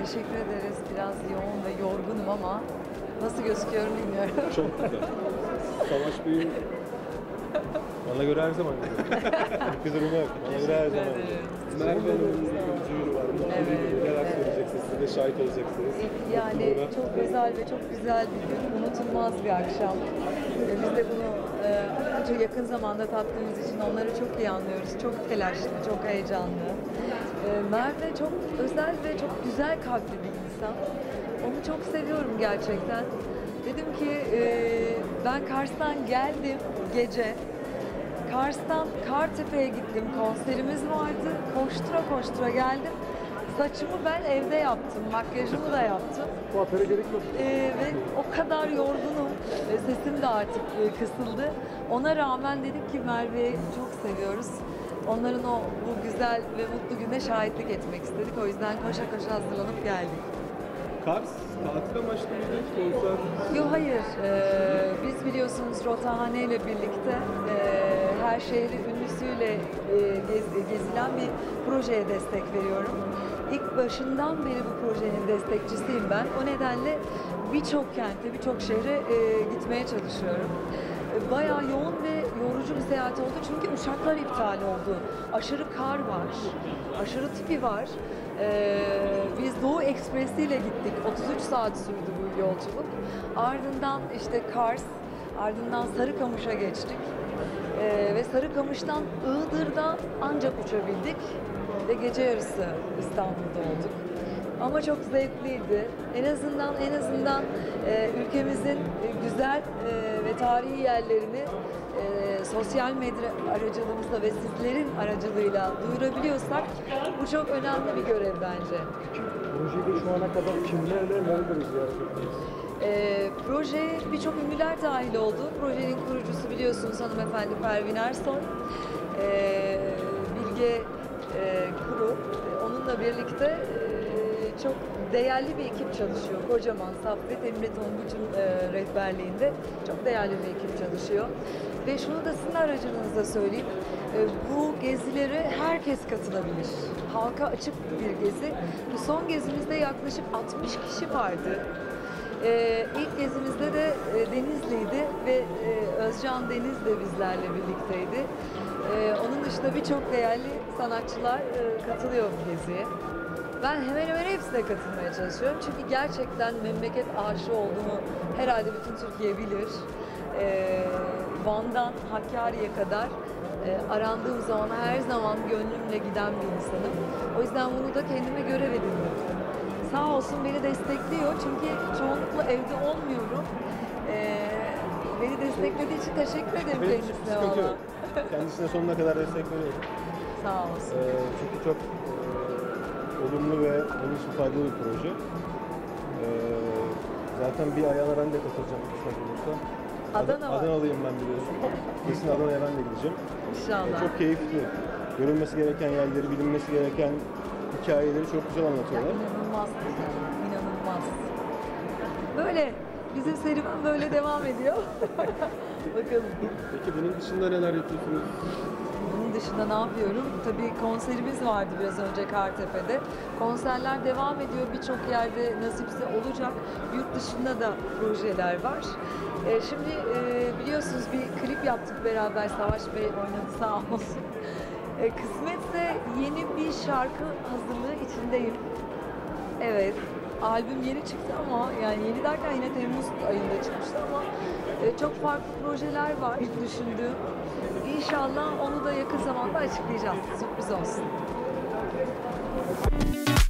Teşekkür ederiz. Biraz yoğun ve yorgunum ama nasıl gözüküyorum bilmiyorum. Çok güzel. Savaş Bey'in bana göre her zaman güzel. Herkes durumu yok. Bana göre her zaman güzel. Merve Hanım'ın bir düğünü var. Evet. Neler söyleyeceksiniz? Siz de şahit olacaksınız. Yani çok özel ve çok güzel bir gün. Unutulmaz bir akşam. Biz de bunu çok yakın zamanda tattığımız için onları çok iyi anlıyoruz. Çok telaşlı, çok heyecanlı. Merve çok özel ve çok güzel kalpli bir insan. Onu çok seviyorum gerçekten. Dedim ki ben Kars'tan geldim gece. Kars'tan Kartepe'ye gittim. Konserimiz vardı. Koştura koştura geldim. Saçımı ben evde yaptım. Makyajımı da yaptım. Kuaföre gerek yok. Ve o kadar yorgunum. Sesim de artık kısıldı. Ona rağmen dedik ki Merve'yi çok seviyoruz. Onların o bu güzel ve mutlu güne şahitlik etmek istedik. O yüzden koşa koşa hazırlanıp geldik. Kars tatil amaçlı mıydı? Konser. Yok hayır. Biz biliyorsunuz Rotahane ile birlikte her şehri ünlüsüyle gezilen bir projeye destek veriyorum. İlk başından beri bu projenin destekçisiyim ben. O nedenle birçok kente, birçok şehre gitmeye çalışıyorum. Bayağı yoğun ve yorucu bir seyahat oldu çünkü uçaklar iptal oldu. Aşırı kar var, aşırı tipi var. Biz Doğu Ekspresi ile gittik. 33 saat sürdü bu yolculuk. Ardından işte Kars, ardından Sarıkamış'a geçtik. Ve Sarıkamış'tan Iğdır'dan ancak uçabildik ve gece yarısı İstanbul'da olduk. Ama çok zevkliydi. En azından ülkemizin güzel ve tarihi yerlerini sosyal medya aracılığımızla ve sizlerin aracılığıyla duyurabiliyorsak bu çok önemli bir görev bence. Projede şu ana kadar kimlerle nereleri ziyaret ettiniz? Projeye birçok ünlüler dahil oldu. Projenin kurucusu biliyorsunuz hanımefendi Pervin Ersoy. Bilge Kuru. Onunla birlikte çok değerli bir ekip çalışıyor. Kocaman Saffet Emre Tonguç'un rehberliğinde çok değerli bir ekip çalışıyor. Ve şunu da sizin aracılığınızla söyleyeyim. Bu gezilere herkes katılabilir. Halka açık bir gezi. Bu son gezimizde yaklaşık 60 kişi vardı. İlk gezimizde de Denizli'ydi ve Özcan Deniz de bizlerle birlikteydi. Onun dışında birçok değerli sanatçılar katılıyor bu geziye. Ben hemen hemen hepsine katılmaya çalışıyorum. Çünkü gerçekten memleket aşığı olduğumu herhalde bütün Türkiye bilir. Van'dan Hakkari'ye kadar arandığım zaman her zaman gönlümle giden bir insanım. O yüzden bunu da kendime görev edindim. Sağ olsun beni destekliyor çünkü çoğunlukla evde olmuyorum. Beni desteklediği için teşekkür ederim kendisine valla. Kendisine sonuna kadar destek veriyorum. Sağ olsun. Çünkü çok olumlu ve onun için faydalı bir proje. Zaten bir ayağına ben de katılacağım kısmet olursa. Adana var. Adanalıyım ben biliyorsun. Kesin Adana'ya ben de gideceğim. İnşallah. Çok keyifli. Görülmesi gereken yerleri, bilinmesi gereken hikayeleri çok güzel anlatıyorlar. İnanılmaz güzel, inanılmaz. Böyle, bizim serüven böyle devam ediyor. Bakalım. Peki bunun dışında neler yapıyorsunuz? Bunun dışında ne yapıyorum? Tabii konserimiz vardı biraz önce Kartepe'de. Konserler devam ediyor. Birçok yerde nasipse olacak. Yurt dışında da projeler var. Şimdi biliyorsunuz bir klip yaptık beraber. Savaş Bey oynadı sağ olsun. Kısmetse yeni bir şarkı hazırlığı içindeyim. Evet. Albüm yeni çıktı ama yani yeni derken yine Temmuz ayında çıkmıştı ama çok farklı projeler var düşündüğüm. İnşallah onu da yakın zamanda açıklayacağız. Sürpriz olsun.